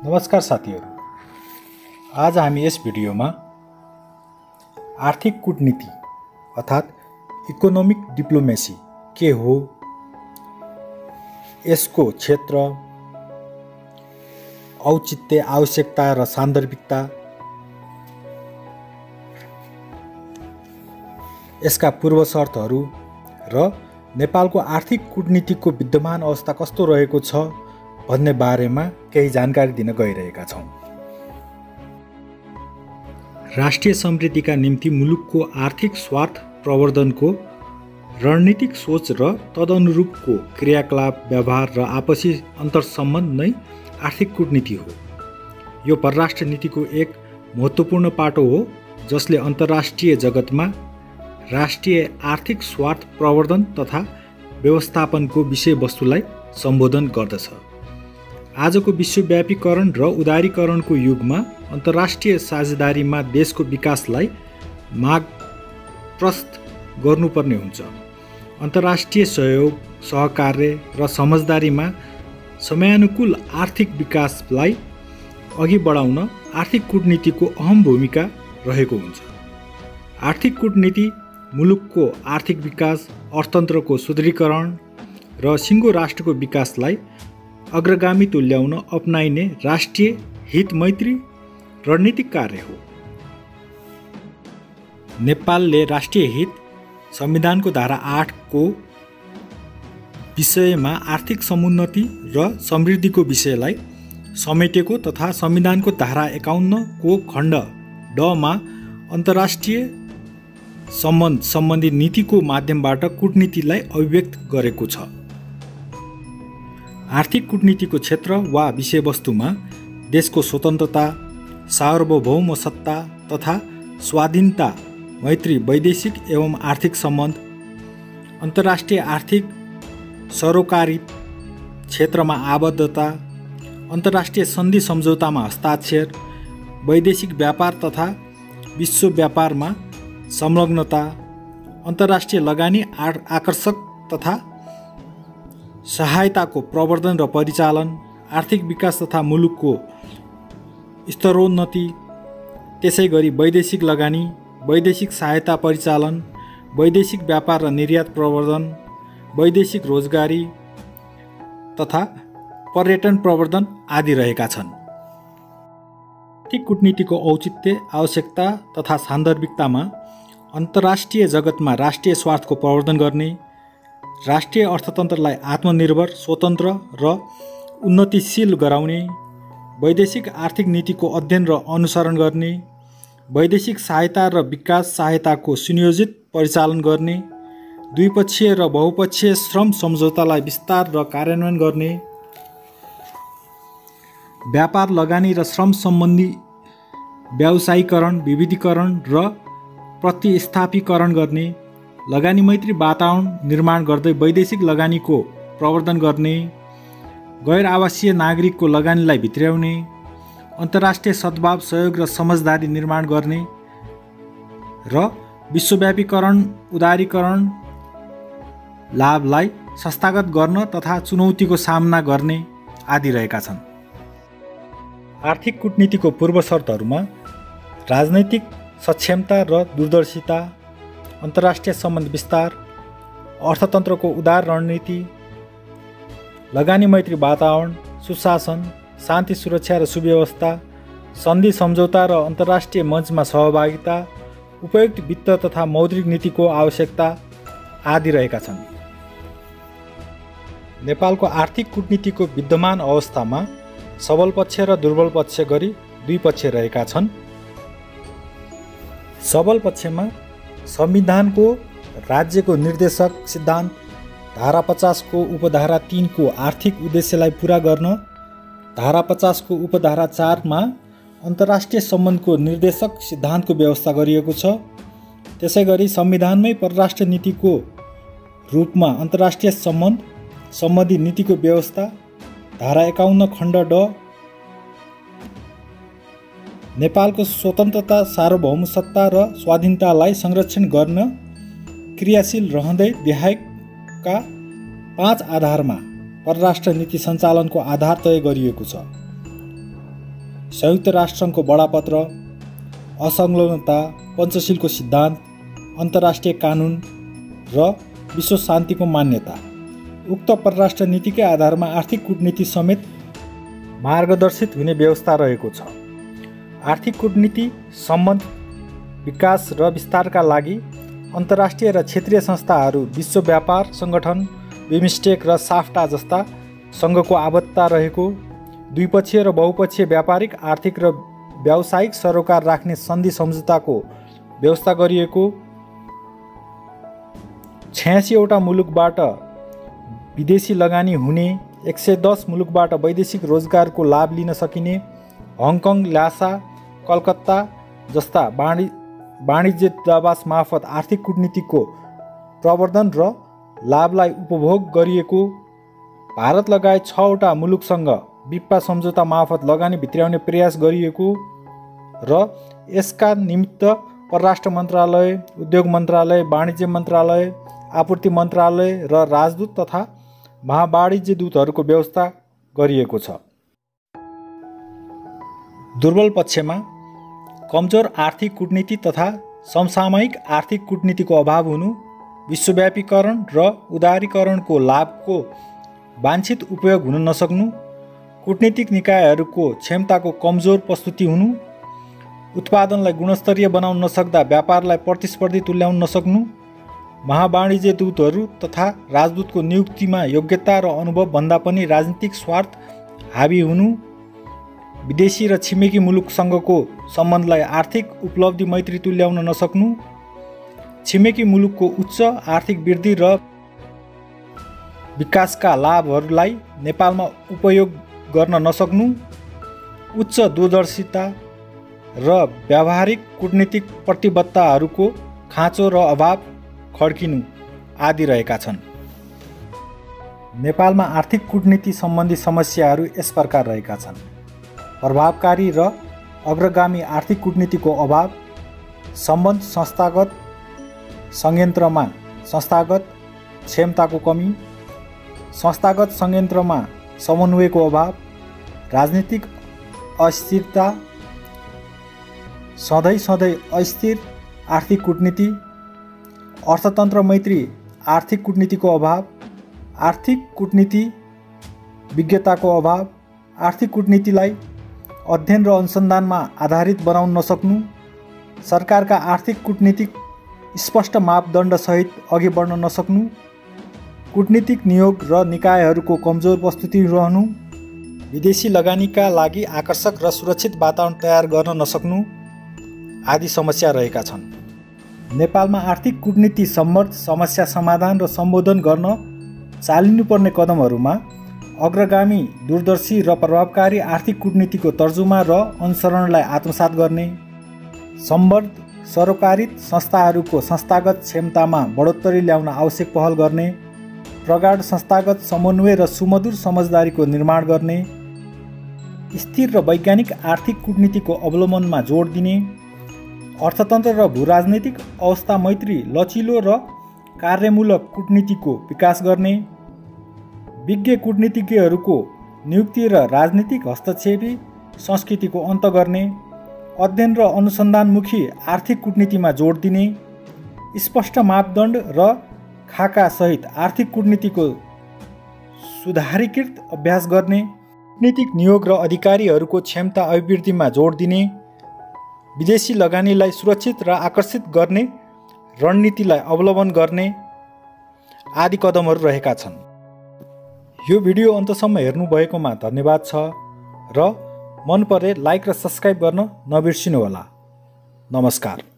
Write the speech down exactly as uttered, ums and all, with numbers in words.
नमस्कार साथीहरू, आज हामी यस भिडियोमा आर्थिक कूटनीति अर्थात् इकोनोमिक डिप्लोमेसी के हो, यसको क्षेत्र, औचित्य, आवश्यकता र सान्दर्भिकता, यसका पूर्व शर्तहरू र नेपालको आर्थिक कूटनीतिको विद्यमान अवस्था कस्तो रहेको छ भन्ने बारेमा केही जानकारी दिन गइरहेका छौँ। राष्ट्रिय समृद्धिका निम्ति मुलुकको आर्थिक स्वार्थ प्रवर्धनको रणनीतिक सोच र तदनुरूपको क्रियाकलाप, व्यवहार र आपसी अन्तर्सम्बन्ध नै आर्थिक कूटनीति हो। यो परराष्ट्र नीतिको एक महत्त्वपूर्ण पाटो हो जसले अन्तर्राष्ट्रिय जगतमा राष्ट्रिय आर्थिक स्वार्थ प्रवर्धन तथा व्यवस्थापनको विषयवस्तुलाई सम्बोधन गर्दछ। आजको विश्वव्यापीकरण र उदारीकरणको युगमा अन्तर्राष्ट्रिय साझेदारीमा देशको विकासलाई मार्गप्रशस्त गर्नुपर्ने हुन्छ। अन्तर्राष्ट्रिय सहयोग, सहकार्य र समझदारीमा समयानुकूल आर्थिक विकासलाई अघि बढाउन आर्थिक कूटनीतिको अहम भूमिका रहेको हुन्छ। आर्थिक कूटनीति मुलुकको आर्थिक विकास, अर्थतन्त्रको सुदृढीकरण र सिङ्गो राष्ट्रको विकासलाई अग्रगामी तुल्याउन अपनाइने राष्ट्रिय हितमैत्री रणनीतिक कार्य हो। नेपालले राष्ट्रिय हित संविधानको धारा आठ को विषयमा आर्थिक समुन्नति र समृद्धिको विषयलाई समेटेको तथा संविधानको धारा एकाउन्न को खण्ड ड मा अन्तर्राष्ट्रिय सम्बन्ध सम्बन्धी नीतिको माध्यमबाट कूटनीतिलाई अभिव्यक्त गरेको छ। आर्थिक कूटनीतिको क्षेत्र वा विषयवस्तुमा देशको स्वतन्त्रता, सार्वभौम सत्ता तथा स्वाधीनता, मैत्री, वैदेशिक एवं आर्थिक सम्बन्ध, अन्तर्राष्ट्रिय आर्थिक सरोकारित क्षेत्रमा आबद्धता, अन्तर्राष्ट्रिय सन्धि सम्झौतामा हस्ताक्षर, वैदेशिक व्यापार तथा विश्व व्यापारमा संलग्नता, अन्तर्राष्ट्रिय लगानी आकर्षक तथा सहायताको प्रवर्धन र परिचालन, आर्थिक विकास तथा मुलुकको स्तरोन्नति, त्यसैगरी वैदेशिक लगानी, वैदेशिक सहायता परिचालन, वैदेशिक व्यापार र निर्यात प्रवर्धन, वैदेशिक रोजगारी तथा पर्यटन प्रवर्धन आदि रहेका छन्। आर्थिक कूटनीतिको औचित्य, आवश्यकता तथा सान्दर्भिकतामा अन्तर्राष्ट्रिय जगतमा राष्ट्रिय स्वार्थको प्रवर्धन गर्ने, राष्ट्रिय अर्थतन्त्रलाई आत्मनिर्भर, स्वतन्त्र र उन्नतिशील गराउने, वैदेशिक आर्थिक नीतिको अध्ययन र अनुसरण गर्ने, वैदेशिक सहायता र विकास सहायताको सुनियोजित परिचालन गर्ने, द्विपक्षीय र बहुपक्षीय श्रम सम्झौतालाई विस्तार र कार्यान्वयन गर्ने, व्यापार, लगानी र श्रम सम्बन्धी व्यावसायीकरण, विविधीकरण र प्रतिस्थापीकरण गर्ने, लगानी मैत्री वातावरण निर्माण गर्दै वैदेशिक लगानीको प्रवर्धन गर्ने, गैर आवासीय नागरिकको लगानीलाई भित्र्याउने, अन्तर्राष्ट्रिय सद्भाव, सहयोग र समझदारी निर्माण गर्ने र विश्वव्यापीकरण, उदारीकरण लाभलाई संस्थागत गर्न तथा चुनौतीको सामना गर्ने आदि रहेका छन्। आर्थिक कूटनीतिको पूर्व शर्तहरूमा राजनैतिक सक्षमता र दूरदर्शिता, अन्तर्राष्ट्रिय सम्बन्ध विस्तार, अर्थतन्त्रको उदार रणनीति, लगानी मैत्री वातावरण, सुशासन, शान्ति, सुरक्षा र सुव्यवस्था, सन्धि सम्झौता र अन्तर्राष्ट्रिय मञ्चमा सहभागिता, उपयुक्त वित्त तथा मौद्रिक नीतिको आवश्यकता आदि रहेका छन्। नेपालको आर्थिक कूटनीतिको विद्यमान अवस्थामा सबल पक्ष र दुर्बल पक्ष गरी दुई पक्ष रहेका छन्। सबल पक्षमा संविधानको राज्यको निर्देशक सिद्धान्त, धारा पचास को उपधारा तीन को आर्थिक उद्देश्यलाई पूरा गर्न, धारा पचास को उपधारा चार मा अन्तर्राष्ट्रिय सम्बन्धको निर्देशक सिद्धान्तको व्यवस्था गरिएको छ। त्यसैगरी संविधानमै परराष्ट्र नीतिको रूपमा अन्तर्राष्ट्रिय सम्बन्ध सम्बन्धी नीतिको व्यवस्था, धारा एकाउन्न खण्ड ड नेपालको स्वतन्त्रता, सार्वभौम सत्ता र स्वाधीनतालाई संरक्षण गर्न क्रियाशील रहँदै विधायकका पाँच आधारमा परराष्ट्र नीति सञ्चालनको आधार तय गरिएको छ। संयुक्त राष्ट्रसङ्घको बडापत्र, असंलग्नता, पञ्चशीलको सिद्धान्त, अन्तर्राष्ट्रिय कानुन र विश्व शान्तिको मान्यता। उक्त परराष्ट्र नीतिकै आधारमा आर्थिक कूटनीति समेत मार्गदर्शित हुने व्यवस्था रहेको छ। आर्थिक कूटनीति सम्बन्ध विकास र विस्तारका लागि अन्तर्राष्ट्रिय र क्षेत्रीय संस्थाहरू, विश्व व्यापार सङ्गठन, बिमस्टेक र साफ्टा जस्ता सङ्घको आबद्धता रहेको, द्विपक्षीय र बहुपक्षीय व्यापारिक, आर्थिक र व्यावसायिक सरोकार राख्ने सन्धि सम्झौताको व्यवस्था गरिएको, छयासीवटा मुलुकबाट विदेशी लगानी हुने, एक सय दस मुलुकबाट वैदेशिक रोजगारको लाभ लिन सकिने, हङकङ, ल्हासा, कलकत्ता जस्ता वाणि वाणिज्य दूतावास मार्फत आर्थिक कूटनीतिको प्रवर्धन र लाभलाई उपभोग गरिएको, भारत लगायत छवटा मुलुकसँग विप्पा सम्झौता मार्फत लगानी भित्र्याउने प्रयास गरिएको र यसका निमित्त परराष्ट्र मन्त्रालय, उद्योग मन्त्रालय, वाणिज्य मन्त्रालय, आपूर्ति मन्त्रालय र राजदूत तथा महावाणिज्य दूतहरूको व्यवस्था गरिएको छ। दुर्बल पक्षमा कमजोर आर्थिक कूटनीति तथा समसामयिक आर्थिक कूटनीतिको अभाव हुनु, विश्वव्यापीकरण र उदारीकरणको लाभको वाञ्छित उपयोग हुन नसक्नु, कूटनीतिक निकायहरूको क्षमताको कमजोर प्रस्तुति हुनु, उत्पादनलाई गुणस्तरीय बनाउन नसक्दा व्यापारलाई प्रतिस्पर्धी तुल्याउन नसक्नु, महावाणिज्य दूतहरू तथा राजदूतको नियुक्तिमा योग्यता र अनुभव भन्दा पनि राजनीतिक स्वार्थ हावी हुनु, विदेशी र छिमेकी मुलुकसँगको सम्बन्धलाई आर्थिक उपलब्धि मैत्री तुल्याउन नसक्नु, छिमेकी मुलुकको उच्च आर्थिक वृद्धि र विकासका लाभहरूलाई नेपालमा उपयोग गर्न नसक्नु, उच्च दूरदर्शिता र व्यावहारिक कूटनीतिक प्रतिबद्धताहरूको खाँचो र अभाव खड्किनु आदि रहेका छन्। नेपालमा आर्थिक कूटनीति सम्बन्धी समस्याहरू यस प्रकार रहेका छन्। प्रभावकारी र अग्रगामी आर्थिक कूटनीतिको अभाव, सम्बन्ध संस्थागत संयन्त्रमा संस्थागत क्षमताको कमी, संस्थागत संयन्त्रमा समन्वयको अभाव, राजनीतिक अस्थिरता, सधैँ सधैँ अस्थिर आर्थिक कूटनीति, अर्थतन्त्र मैत्री आर्थिक कूटनीतिको अभाव, आर्थिक कूटनीति विज्ञताको अभाव, आर्थिक कूटनीतिलाई अध्ययन र अनुसन्धानमा आधारित बनाउन नसक्नु, सरकारका आर्थिक कूटनीतिक स्पष्ट मापदण्डसहित अघि बढ्न नसक्नु, कूटनीतिक नियोग र निकायहरूको कमजोर प्रस्तुति रहनु, विदेशी लगानीका लागि आकर्षक र सुरक्षित वातावरण तयार गर्न नसक्नु आदि समस्या रहेका छन्। नेपालमा आर्थिक कूटनीति सम्बद्ध समस्या समाधान र सम्बोधन गर्न चालिनुपर्ने कदमहरूमा अग्रगामी, दूरदर्शी र प्रभावकारी आर्थिक कूटनीतिको तर्जुमा र अनुसरणलाई आत्मसात गर्ने, सम्बद्ध सरकारित संस्थाहरूको संस्थागत क्षमतामा बढोत्तरी ल्याउन आवश्यक पहल गर्ने, प्रगाढ संस्थागत समन्वय र सुमधुर समझदारीको निर्माण गर्ने, स्थिर र वैज्ञानिक आर्थिक कूटनीतिको अवलम्बनमा जोड दिने, अर्थतन्त्र र भूराजनैतिक अवस्था मैत्री, लचिलो र कार्यमूलक कूटनीतिको विकास गर्ने, विज्ञ कूटनीतिज्ञहरूको नियुक्ति र राजनीतिक हस्तक्षेपी संस्कृतिको अन्त गर्ने, अध्ययन र अनुसन्धानमुखी आर्थिक कूटनीतिमा जोड दिने, स्पष्ट मापदण्ड र खाका सहित आर्थिक कूटनीतिको सुधारीकृत अभ्यास गर्ने, कूटनीतिक नियोग र अधिकारीहरूको क्षमता अभिवृद्धिमा जोड दिने, विदेशी लगानीलाई सुरक्षित र आकर्षित गर्ने रणनीतिलाई अवलम्बन गर्ने आदि कदमहरू रहेका छन्। यो भिडियो अन्तसम्म हेर्नुभएकोमा धन्यवाद छ र मन परे लाइक र सब्स्क्राइब गर्न नबिर्सिनुहोला। नमस्कार।